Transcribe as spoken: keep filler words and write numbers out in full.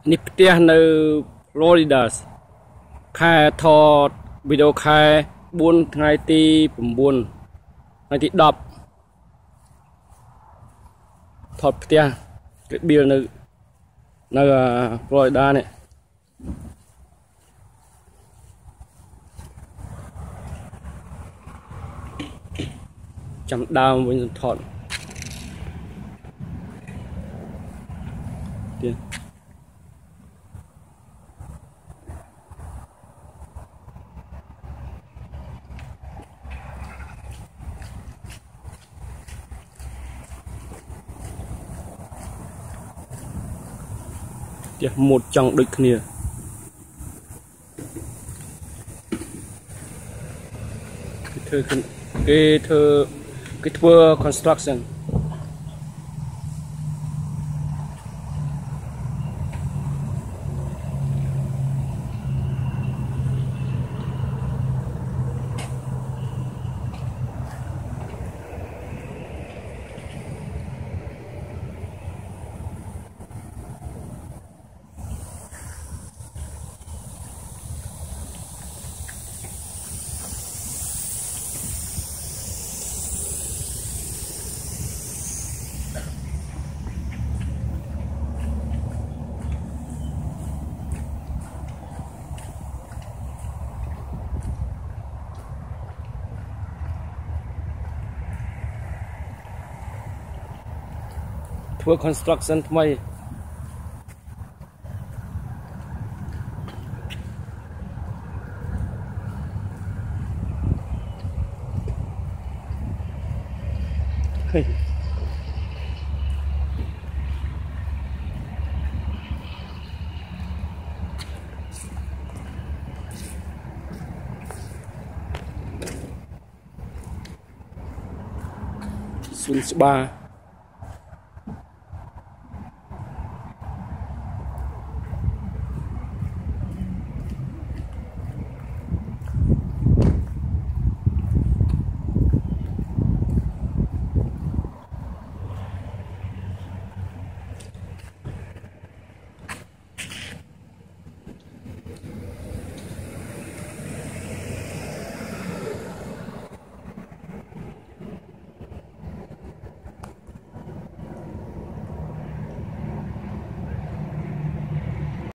នេះផ្ទះនៅ Florida ខែថតវីដេអូខែbốnថ្ងៃទីnineថ្ងៃទីtenថតផ្ទះគេបៀលនៅនៅ Florida នេះចាំដើមវិញថតទៀត một trong đôi kia cái thơ cái thơ cái thơ construction thưa constructionថ្មី Xuân Spa